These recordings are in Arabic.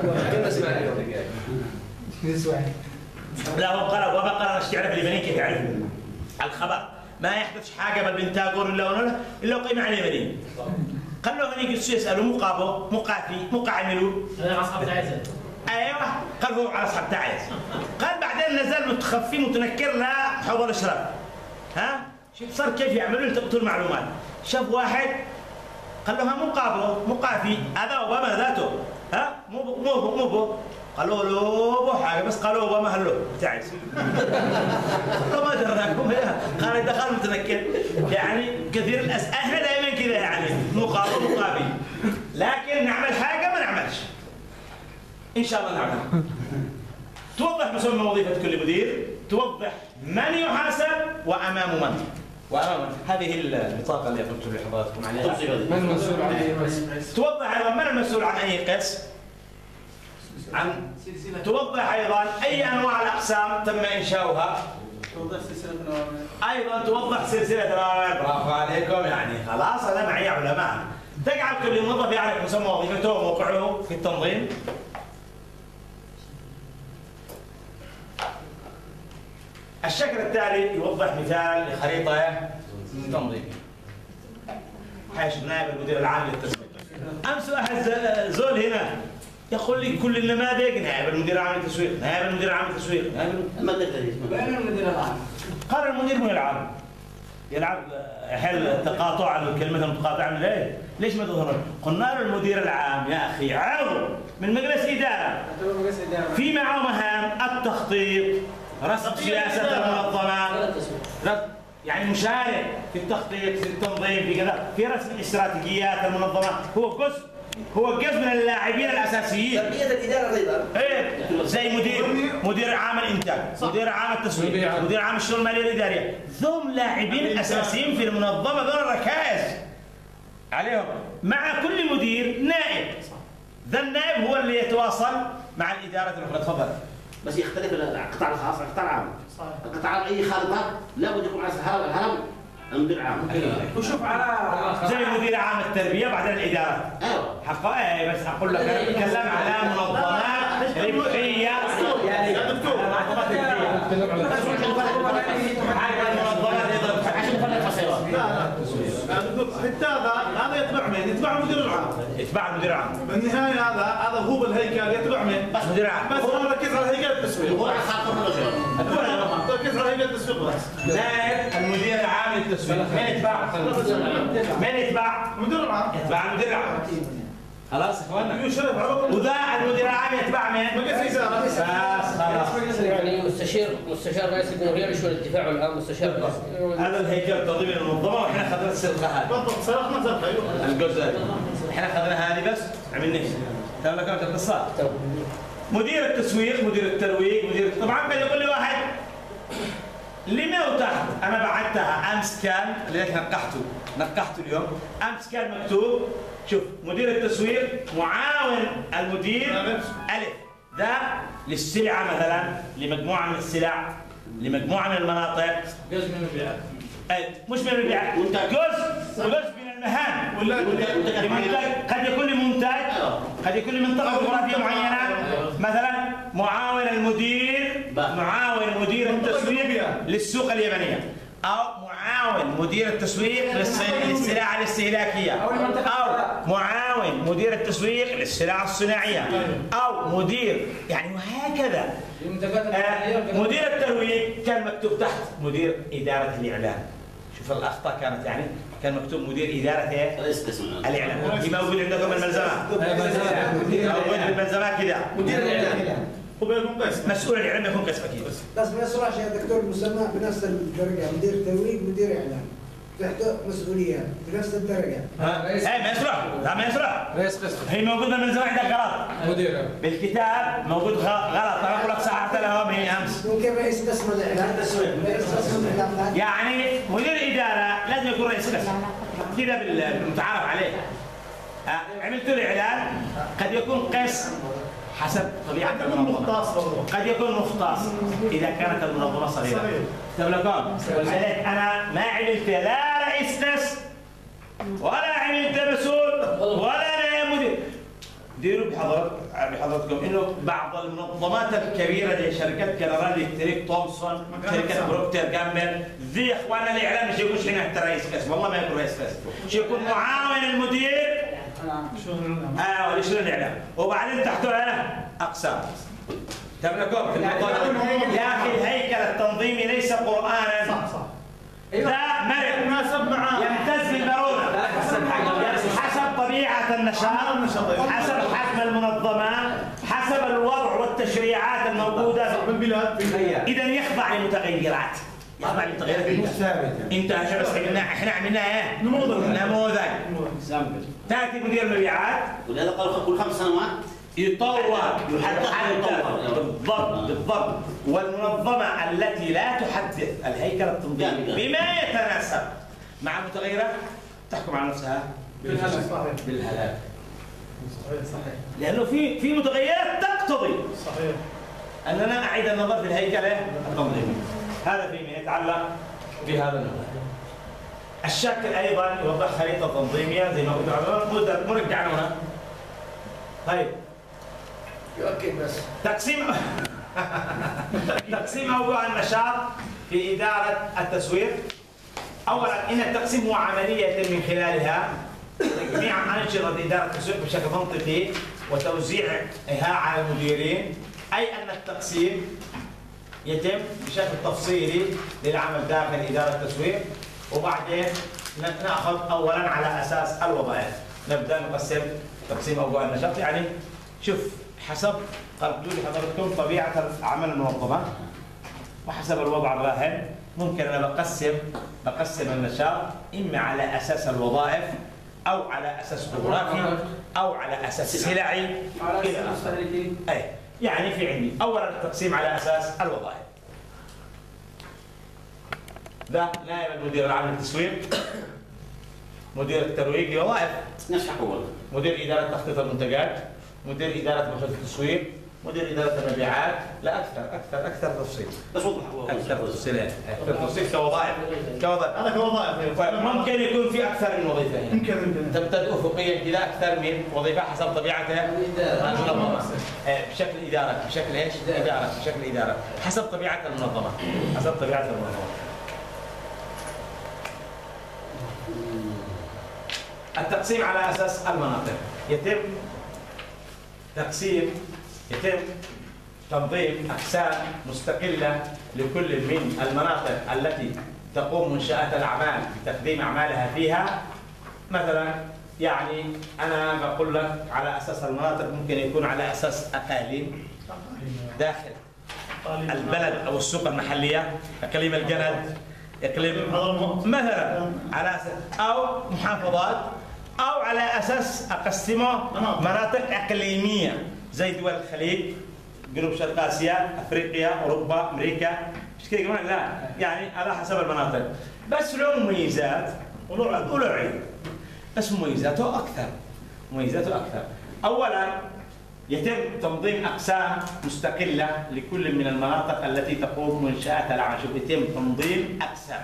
لا هو قرأ وما قرأ ايش تعرف اليمنيين كيف يعرفوا الخبر ما يحدث حاجه بالبنتاغون الا وقيمه على اليمنيين. قال له هنيك يسالوا مقابو مقافي مقعملوا انا اصحاب تعيس. ايوه قال هو على اصحاب تعيس. قال بعدين نزل متخفي متنكر لا حوض الاشراف. ها شوف صار كيف يعملوا يلتقطوا المعلومات. شاف واحد قال له ها مقابو مقافي هذا اوباما ذاته ها مو قالوا له حاجه بس قالوا اوباما هلو تعيس. ما دراكم قال دخل متنكر يعني كثير احنا دائما كذا يعني مقابل لكن نعمل حاجه ما نعملش ان شاء الله نعمل. توضح مسمى وظيفه كل مدير، توضح من يحاسب وامام من هذه البطاقه اللي قلت لحضراتكم عليها. من المسؤول عن اي قسم؟ توضح ايضا من المسؤول عن اي قسم، توضح ايضا اي انواع الاقسام تم انشاؤها، توضح سلسله الاوامر، ايضا توضح سلسله الاوامر. برافو عليكم يعني خلاص انا معي علماء. تجعل كل موظف يعرف مسمى وظيفته وموقعه في التنظيم. الشكل التالي يوضح مثال لخريطه تنظيميه. حيث نائب المدير العام للتسويق. امس واحد زول هنا يقول لي كل النماذج نائب المدير العام للتسويق، نائب المدير العام للتسويق، بين المدير العام. قال المدير مو يلعب حل تقاطع الكلمة المتقاطعة من ايه؟ ليش ما تظهرون؟ قلنا له المدير العام يا اخي عضو من مجلس اداره في معه مهام التخطيط، رسم سياسة المنظمة، يعني مشارك في التخطيط في التنظيم في كذا، في رسم استراتيجيات المنظمة، هو جزء من اللاعبين الاساسيين. تربيه الاداره ايضا. ايه زي مدير عام الانتاج، مدير عام التسويق، مدير عام الشؤون الماليه الاداريه، ذم لاعبين اساسيين في المنظمه، ذول الركائز عليهم. مع كل مدير نائب، ذا النائب هو اللي يتواصل مع الادارات الاخرى. تفضل. بس يختلف القطاع الخاص عن القطاع العام. القطاع العام اي خارطه لابد يكون على الهرم المدير العام. وشوف على زي مدير عام التربيه بعدين الادارات. ايوه حقائق. بس اقول لك انا بتكلم على منظمات ربحيه يعني دكتور منظمات حتى هذا يتبع من؟ يتبع المدير العام. يتبع المدير العام. بالنهايه هذا هو بالهيكل يتبع من؟ بس مدير العام. بس هو ركز على هيكل التسويق. هو على خاطر الرجل. ركز على هيكل التسويق بس. نائب المدير العام للتسويق. من يتبع؟ من يتبع؟ المدير العام. يتبع المدير العام. خلاص اخوانا. يشرف على وذا المدير العام يتبع من؟ مجلس اداره. بس خلاص. يعني مستشار رئيس الجمهوريه لشؤون الدفاع والامن، مستشار هذا الهيكل التنظيمي للمنظمه، واحنا اخذنا السلقه هذه. بالضبط سرقنا سرقه ايوه. الجزء هذا. احنا اخذنا هذه بس عملنا ايش؟ تمام لكم الاتصال. مدير التسويق، مدير الترويج، طبعا قد يقول لي واحد لما وتحت انا بعتها امس كان لذلك نقحته اليوم. امس كان مكتوب شوف مدير التسويق معاون المدير الف ذا للسلعه مثلا، لمجموعه من السلع، لمجموعه من المناطق، جزء من المبيعات. مش من المبيعات، جزء من المهام. لمنتج قد يكون لمنتج، قد يكون لمنطقه جغرافيه معينه، مثلا معاون مدير التسويق للسوق اليمنيه، او معاون مدير التسويق للسلع الاستهلاكيه، او معاون مدير التسويق للسلع الصناعيه، او مدير يعني وهكذا. مدير الترويج كان مكتوب تحت مدير اداره الاعلان. شوف الاخطاء كانت يعني كان مكتوب مدير اداره ايه؟ الاعلان. دي موجود عندكم الملزمات. موجود بالملزمات كذا. مدير الاعلان وبيكون قسم مسؤول الاعلام يكون قسم اكيد. بس ما يصلحش يا دكتور مسمى بنفس الدرجه، مدير ترويج مدير اعلان تحته مسؤوليات بنفس الدرجه. اي ما يصلح، لا ما يصلح. رئيس قسم هي موجوده بالملزمه عندك غلط. مدير بالكتاب موجود غلط. انا اقول لك صححت لهم هي امس. ممكن رئيس قسم الاعلان رئيس قسم الاعلان يعني مدير اداره لازم يكون رئيس قسم كذا بالمتعارف عليه. عملت له اعلان قد يكون قسم حسب طبيعه المنظمه، قد يكون مختص اذا كانت المنظمه صغيره. طيب لكم ولذلك انا ما عملت لا رئيس قسم ولا عملت مسؤول ولا انا مدير. ديروا بحضرتكم انه بعض المنظمات الكبيره زي شركات جنرال الكتريك، تومسون، شركه بروكتر جامبل، ذي اخواننا الاعلام مش يكونش هنا حتى رئيس قسم، والله ما يكون رئيس قسم، شو يكون معاون المدير ولشؤون الاعلام، وبعدين تحته اقسام. تملكون في يا اخي الهيكل التنظيمي ليس قرانا، صح لا مرن يتناسب مع يمتاز بالمرونه حسب طبيعه النشاط، حسب حجم المنظمه، حسب الوضع والتشريعات الموجوده في البلاد. اذا يخضع لمتغيرات، يخضع لمتغيرات ثابته. انت عشان بس احنا عملناها ايه؟ نموذج. تاتي مدير المبيعات ولهذا قالوا كل 5 سنوات يطور بالضبط. والمنظمة التي لا تحدث الهيكل التنظيمي بما يتناسب مع المتغيرات تحكم على نفسها بالهلاك. صحيح. لأنه في متغيرات تقتضي صحيح. أننا أعيد النظر في الهيكل التنظيمي. هذا فيما يتعلق بهذا النموذج. الشكل أيضا يوضح خريطة تنظيمية زي ما قلت مرجع هنا. طيب يؤكد بس تقسيم موضوع النشاط في إدارة التسويق. أولا إن التقسيم هو عملية يتم من خلالها تجميع أنشطة إدارة التسويق بشكل منطقي وتوزيعها على المديرين، أي أن التقسيم يتم بشكل تفصيلي للعمل داخل إدارة التسويق، وبعدين نأخذ أولا على أساس الوظائف. نبدأ نقسم تقسيم موضوع النشاط، يعني شوف حسب قلدوا لي حضرتكم طبيعة عمل المنظمة وحسب الوضع الراهن ممكن أنا بقسم النشاط إما على أساس الوظائف أو على أساس جغرافي أو على أساس سلعي إلى آخره. أي يعني في عندي أولا التقسيم على أساس الوظائف. ده نائب المدير العام للتسويق، مدير الترويج وظائف، نفس حقوق، مدير إدارة تخطيط المنتجات، مدير إدارة مركز التسويق، مدير إدارة المبيعات، لا أكثر تفصيل. بس وضح أكثر تفصيلات، أكثر تفصيل كوظائف. هذا كوظائف. ممكن يكون في أكثر من وظيفة هنا. يمكن. تمتد أفقيا كذا أكثر من وظيفة حسب طبيعتها المنظمة. بشكل إدارة، بشكل إيش؟ إدارة، بشكل إدارة، حسب طبيعة المنظمة، حسب طبيعة المنظمة. التقسيم على أساس المناطق يتم تنظيم أقسام مستقلة لكل من المناطق التي تقوم منشآت الأعمال بتقديم أعمالها فيها. مثلا يعني أنا بقول لك على أساس المناطق ممكن يكون على أساس أقاليم داخل البلد أو السوق المحلية، إقليم الجند، إقليم مثلا على أساس، أو محافظات، أو على أساس أقسمه مناطق إقليمية زي دول الخليج، جنوب شرق آسيا، أفريقيا، أوروبا، أمريكا، مش كده كمان، لا يعني على حسب المناطق، بس له مميزات وله عيوب، بس مميزاته أكثر. أولا يتم تنظيم أقسام مستقلة لكل من المناطق التي تقوم منشآت الأعمال. شوف يتم تنظيم أقسام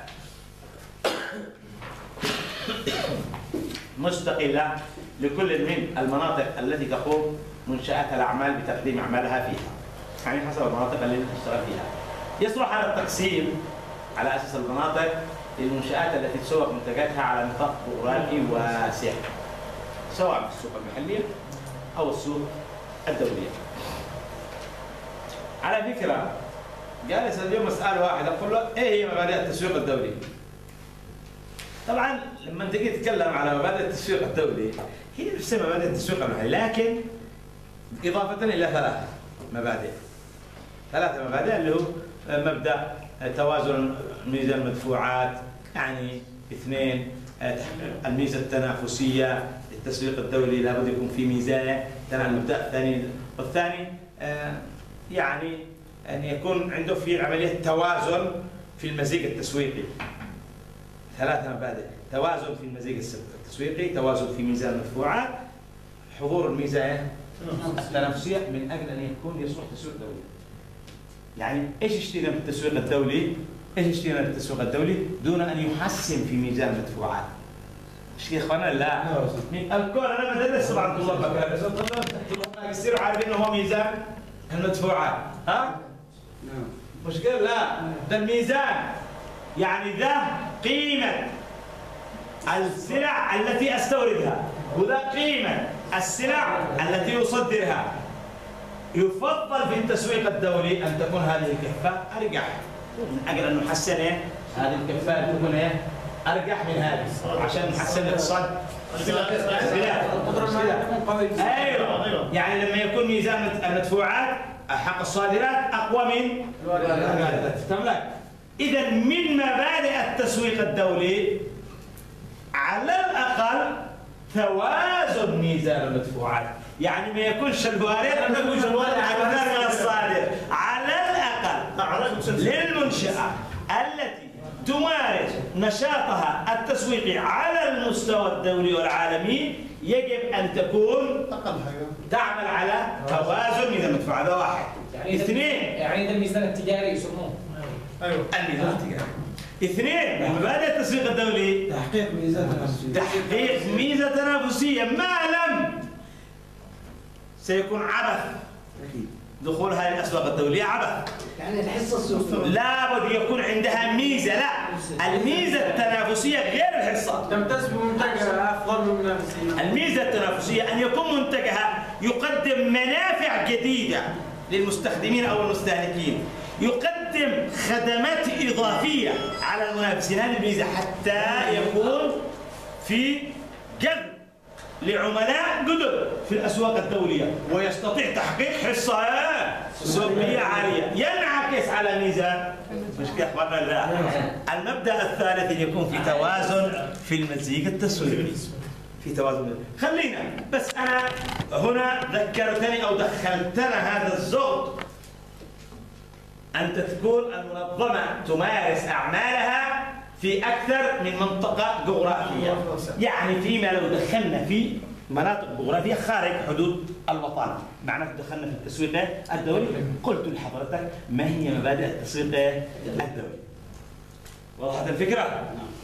مستقلة لكل من المناطق التي تقوم منشآت الأعمال بتقديم أعمالها فيها، يعني حسب المناطق اللي تشتغل فيها. يصلح هذا التقسيم على أساس المناطق للمنشآت التي تسوق منتجاتها على نطاق جغرافي واسع، سواء في السوق المحلية أو السوق الدولية. على فكرة جالس اليوم أسأل واحد أقول له إيه هي مبادئ التسويق الدولي؟ طبعا لما تيجي تتكلم على مبادئ التسويق الدولي هي نفس مبادئ التسويق المحلي، لكن إضافة إلى 3 مبادئ اللي هو مبدأ توازن ميزان المدفوعات، يعني 2 الميزة التنافسية للتسويق الدولي لابد يكون في ميزانية، المبدأ الثاني، والثاني يعني أن يكون عنده في عملية توازن في المزيج التسويقي. 3 مبادئ: توازن في المزيج التسويقي، توازن في ميزان المدفوعات، حضور الميزانية التنافسية من أجل أن يكون يصلح تسويق دولي. يعني إيش اشترينا بالتسويق الدولي؟ دون أن يحسن في ميزان المدفوعات. مش يا اخوانا لا الكون انا بدرس طبعا طلاب بكالوريوس يصيروا عارفين انه هو ميزان المدفوعات ها؟ مشكلة لا ده الميزان يعني ده قيمة السلع التي استوردها وده قيمة السلع التي يصدرها. يفضل في التسويق الدولي ان تكون هذه الكفة ارجح من اجل ان نحسن هذه الكفة تكون ارجح من هذه عشان نحسن الاقتصاد. ايوه يعني لما يكون ميزان المدفوعات حق الصادرات اقوى من الواردات. اذا من مبادئ التسويق الدولي على الاقل توازن ميزان المدفوعات، يعني ما يكونش الوارد اكثر من الصادر على الاقل للمنشاه التي تمارس نشاطها التسويقي على المستوى الدولي والعالمي يجب ان تكون تعمل على توازن ميزان المدفوع. هذا واحد. يعني اثنين يعني ده الميزان التجاري يسموه. ايوه الميزان التجاري. اثنين من مبادئ التسويق الدولي تحقيق ميزة تنافسية. تحقيق ميزة تنافسية ما لم سيكون عبث. دخول هذه الاسواق الدوليه عبث. يعني الحصة السوقية لابد يكون عندها ميزه، لا الميزه التنافسيه غير الحصه. تمتاز بمنتجها افضل من المنافسين. الميزه التنافسيه ان يكون منتجها يقدم منافع جديده للمستخدمين او المستهلكين، يقدم خدمات اضافيه على المنافسين. هذه الميزه حتى يكون في جذب لعملاء جدد في الاسواق الدوليه ويستطيع تحقيق حصه سوقيه عاليه ينعكس على ميزان. مش كيف قلنا لا. المبدا الثالث ان يكون في توازن في المزيج التسويقي. في توازن. خلينا بس انا هنا ذكرتني او دخلتنا هذا الزغط ان تكون المنظمه تمارس اعمالها في أكثر من منطقة جغرافية. يعني فيما لو دخلنا في مناطق جغرافية خارج حدود الوطن، معناته دخلنا في التسويق الدولي. قلت لحضرتك ما هي مبادئ التسويق الدولي؟ وضحت الفكرة؟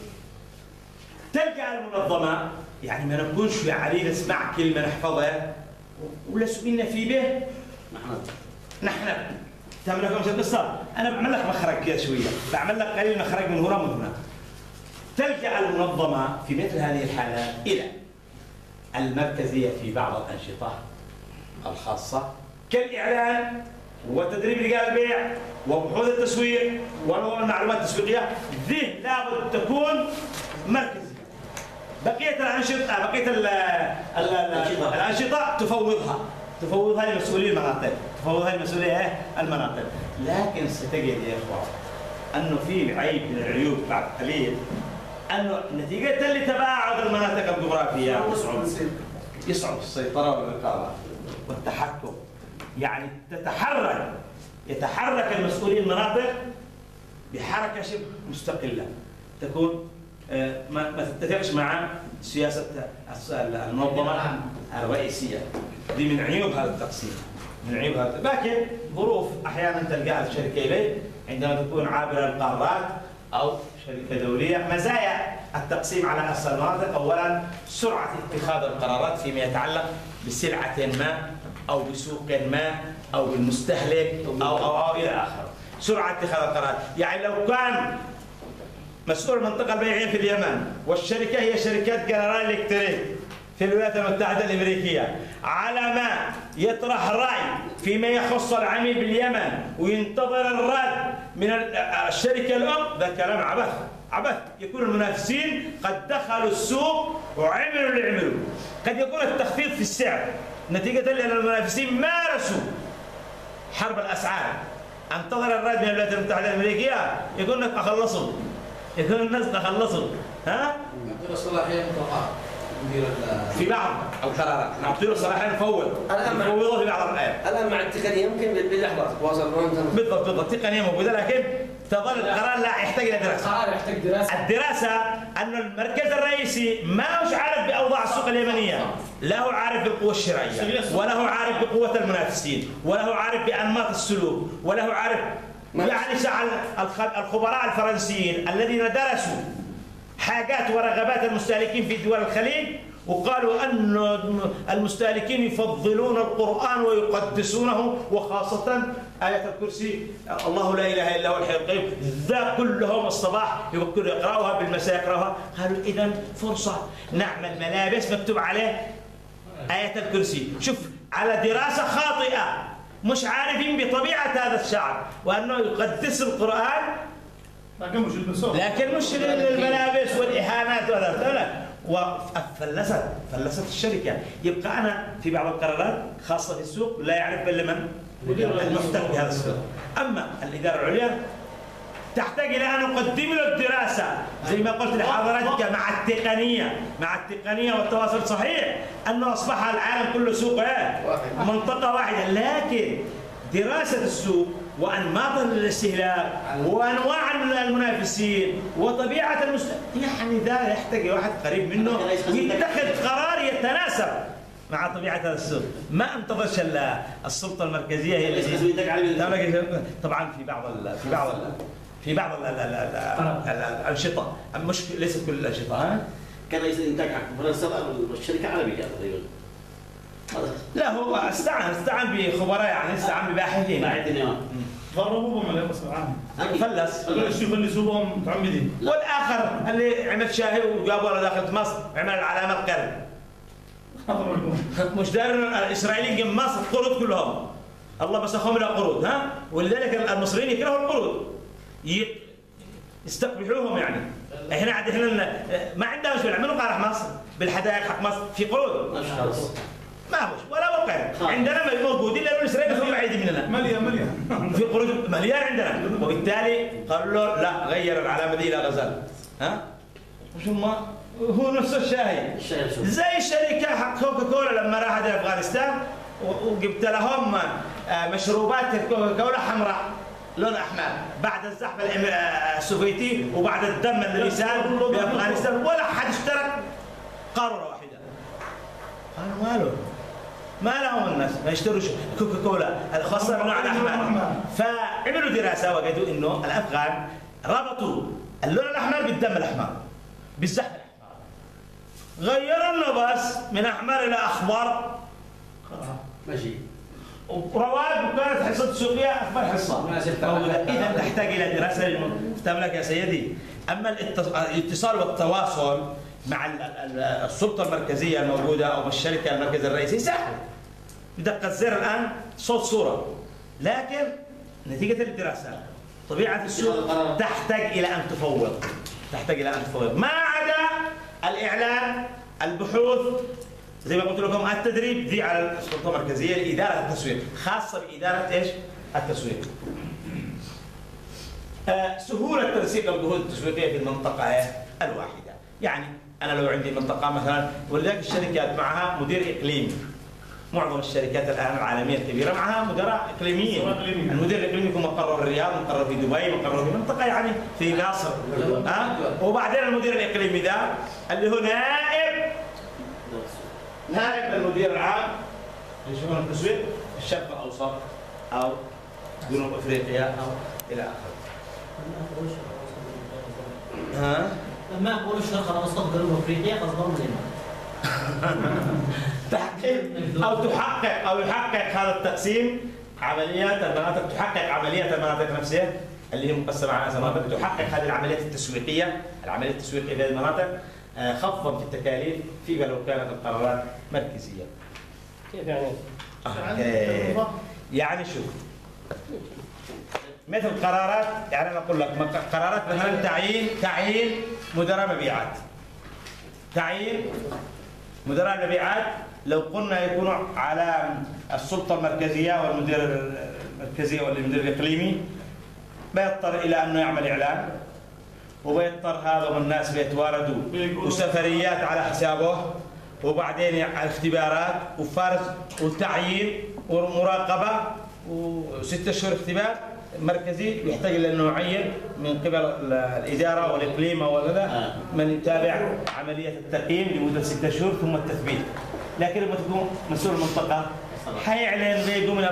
تلقى المنظمة يعني ما نكونش عليه نسمع كلمة نحفظها ولا سئلنا في به نحن تعمل لكم شيء قصة. أنا بعمل لك مخرج كذا شوية، بعمل لك قليل مخرج من هنا ومن هنا. تلجأ المنظمة في مثل هذه الحالة إلى المركزية في بعض الأنشطة الخاصة كالإعلان وتدريب رجال البيع وبحوث التسويق والمعلومات التسويقية. ذي لابد تكون مركزية. بقية الأنشطة الأنشطة تفوضها لمسؤولي المناطق، تفوضها لمسؤولي المناطق. لكن ستجد يا إخوان أنه في عيب من العيوب بعد قليل، أنه نتيجة لتباعد المناطق الجغرافية يصعب السيطرة والرقابة والتحكم. يعني يتحرك المسؤولين المناطق بحركة شبه مستقلة تكون ما تتفقش مع سياسة المنظمة الرئيسية. دي من عيوب هذا التقسيم، من عيوب هذا. لكن ظروف أحيانا تلقاها الشركة إليه عندما تكون عابرة القارات أو شركة دولية. مزايا التقسيم على أساس المناطق: أولا سرعة اتخاذ القرارات فيما يتعلق بسلعة ما أو بسوق ما أو بالمستهلك أو إلى آخره. سرعة اتخاذ القرارات، يعني لو كان مسؤول المنطقة البيعية في اليمن والشركة هي شركات جنرال إلكتريك في الولايات المتحدة الأمريكية، على ما يطرح رأي فيما يخص العميل باليمن وينتظر الرد من الشركة الأم، ده كلام عبث. يكون المنافسين قد دخلوا السوق وعملوا اللي عملوا. قد يكون التخفيض في السعر نتيجة لأن المنافسين مارسوا حرب الأسعار. انتظر الرد من الولايات المتحدة الأمريكية يقول لك أخلصوا، يكون الناس تخلصوا. ها؟ يعطينا صلاحية مطلقة مدير في بعض القرارات نعطيه صلاحية نفوض في بعض الآيات. الآن مع التقنية يمكن باللحظة تواصل بالضبط التقنية موجودة، لكن تظل القرار لا يحتاج إلى دراسة. القرار يحتاج دراسة. الدراسة أن المركز الرئيسي ما هوش عارف بأوضاع السوق اليمنية، لا هو عارف بالقوة الشرائية، ولا هو عارف بقوة المنافسين، ولا هو عارف بأنماط السلوك، ولا هو عارف يعني الخبراء الفرنسيين الذين درسوا حاجات ورغبات المستهلكين في دول الخليج، وقالوا أن المستهلكين يفضلون القرآن ويقدسونه، وخاصة آية الكرسي الله لا إله إلا هو الحي القيوم، ذا كلهم الصباح يبكروا يقرأوها، بالمساء يقرأوها. قالوا إذا فرصة نعمل ملابس مكتوب عليه آية الكرسي. شوف، على دراسة خاطئة، مش عارفين بطبيعة هذا الشعب وأنه يقدس القرآن، لكن مش البسوط، لكن مش للملابس والإهانات ولا. فلست الشركة. يبقى أنا في بعض القرارات خاصة في السوق لا يعرف إلا من المحتك بهذا السوق. أما الإدارة العليا تحتاج إلى أن أقدم له الدراسة زي ما قلت لحضرتك، مع التقنية والتواصل. صحيح أنه أصبح العالم كله سوق منطقة واحدة، لكن دراسة السوق وأنماط الاستهلاك وأنواع المنافسين وطبيعة يعني ذا يحتاج واحد قريب منه يتخذ قرار يتناسب مع طبيعة هذا السوق. ما انتظرش السلطة المركزية هي التي طبعا في بعض الأنشطة، مش ليست كل الأنشطة. كان رئيس الانتاج حق فرنسا الشركه عربيه تقريبا. لا، هو استعان بخبراء، يعني استعان بباحثين. ضربوهم على مصر فلس يفلسوهم متعمدين. والاخر اللي عمل شاهي وجابوا له داخل مصر عمل العلامه القرن. مش داير الاسرائيليين جم مصر قروض كلهم، الله مسخهم الى قروض. ولذلك المصريين يكرهوا القروض، يستقبحوهم. يعني احنا ما عندنا مشكله، يعملوا قرح مصر بالحدائق حق مصر في قروض، ما هوش ولا وقع عندنا موجودين، لانه الاسرائيليين هم بعيد مننا، مليان في قروض مليان عندنا. وبالتالي قالوا له لا، غير العلامه دي الى غزال. ثم هو نفس الشاهي زي الشركه حق كوكاكولا لما راحت افغانستان وجبت لهم مشروبات كوكاكولا حمراء لون احمر بعد الزحف السوفيتي وبعد الدم الذي سال بافغانستان، ولا حد اشترك قاره واحده. قالوا ما لهم الناس ما يشتروش كوكاكولا الخاصه بالنوع الاحمر. فعملوا دراسه وجدوا انه الافغان ربطوا اللون الاحمر بالدم الاحمر، بالزحف الاحمر، غيروا لنا بس من احمر الى اخضر ماشي، ورواد وكانت حصه سوقيه اكبر حصه. اذا تحتاج الى دراسه تملك يا سيدي. اما الاتصال والتواصل مع السلطه المركزيه الموجوده او بالشركه المركز الرئيسي سهل، بدقه زر الان صوت صوره. لكن نتيجه الدراسه طبيعه السوق تحتاج الى ان تفوض، ما عدا الاعلان، البحوث، زي ما قلت لكم التدريب دي على السلطه المركزيه لاداره التسويق، خاصه باداره ايش؟ التسويق. سهوله تنسيق الجهود التسويقيه في المنطقه الواحده. يعني انا لو عندي منطقه مثلا، ولذلك الشركات معها مدير اقليمي. معظم الشركات الان العالميه الكبيره معها مدراء اقليميين. المدير الاقليمي يكون مقره في الرياض، مقره في دبي، مقره في منطقه يعني في مصر. وبعدين المدير الاقليمي ده اللي هو نائب المدير العام لشؤون التسويق في الشرق الاوسط او جنوب افريقيا او الى اخره. لما يقولوا الشرق الاوسط جنوب افريقيا قصدهم منين؟ تحقيق او يحقق هذا التقسيم عمليات المناطق، تحقق عمليات المناطق نفسها اللي هي مقسمه على مناطق، تحقق هذه العمليات التسويقيه، في هذه المناطق خفضا في التكاليف فيما لو كانت القرارات مركزيه. كيف يعني؟ يعني شوف، مثل قرارات، يعني انا اقول لك قرارات مثلا تعيين مدراء مبيعات. تعيين مدراء المبيعات لو قلنا يكونوا على السلطه المركزيه والمدير المركزي والمدير الاقليمي، بيضطر الى انه يعمل اعلان، وبيضطر هذا الناس بيتواردوا وسفريات على حسابه، وبعدين اختبارات وفرز وتعيين ومراقبه و6 اشهر اختبار مركزي، يحتاج الى انه يعين من قبل الاداره والاقليم وكذا من يتابع عمليه التقييم لمده 6 شهور ثم التثبيت. لكن لما تكون مسؤول المنطقه حيعلن بيجوا من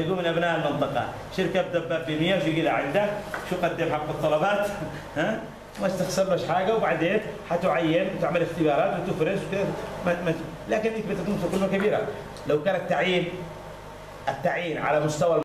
ابناء المنطقه، شركه بدباب ب 100 ويجي لها عندك شو قدم حق الطلبات، ما تخسرلش حاجه، وبعدين حتعين وتعمل اختبارات وتفرز وكذا. لكن انك بتكون في كلمه كبيره. لو كان التعيين على مستوى